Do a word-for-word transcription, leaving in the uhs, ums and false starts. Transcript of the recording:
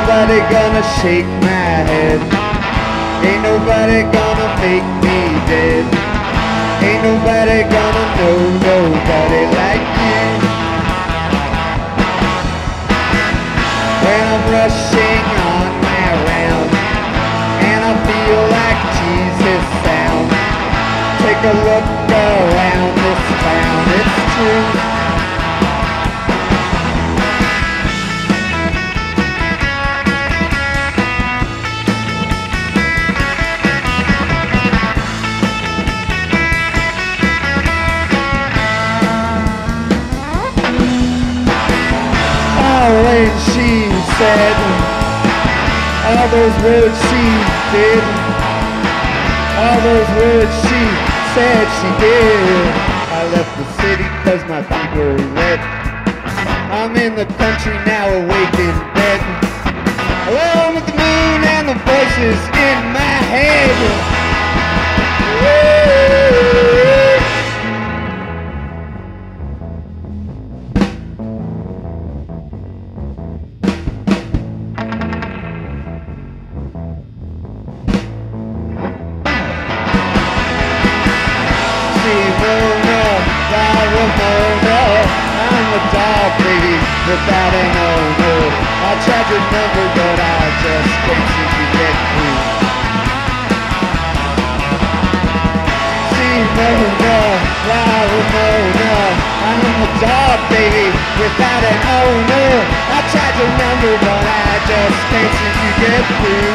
nobody gonna shake my head. Ain't nobody gonna make me dead. Ain't nobody gonna know nobody like you. When I'm rushing on my round and I feel like Jesus sound, take a look around this town, it's true. When she said all those words she did, all those words she said she did, I left the city cause my feet were red. I'm in the country now, awake in bed, alone with the moon and the voices in my head. Woo! Baby, without an owner. I tried your number, but I just can't seem to get through. See, no, no, La Ramona, I'm a dog, baby, without an owner. I tried your number, but I just can't seem to get through.